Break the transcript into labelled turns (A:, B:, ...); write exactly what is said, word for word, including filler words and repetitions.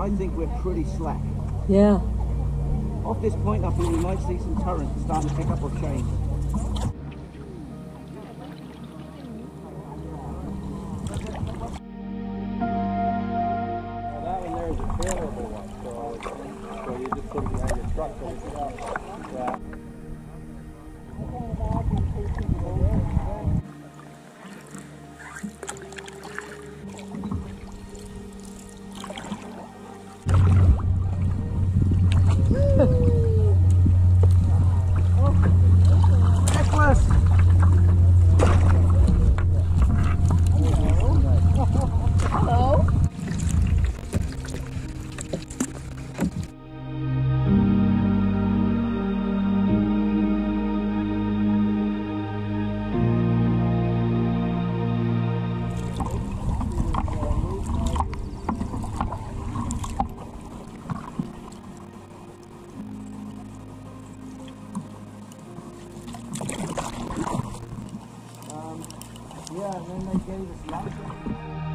A: I think we're pretty slack.
B: Yeah.
A: Off this point, I think we might see some current starting to pick up or change.
C: Well, that one there is a favorable one, so, so you just put it behind your truck. So yeah.
A: Yeah, and then they gave us lunch.